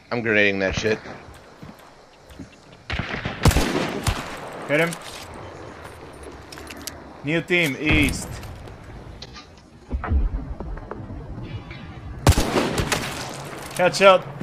I'm grenading that shit. Hit him. New team, east. Headshot.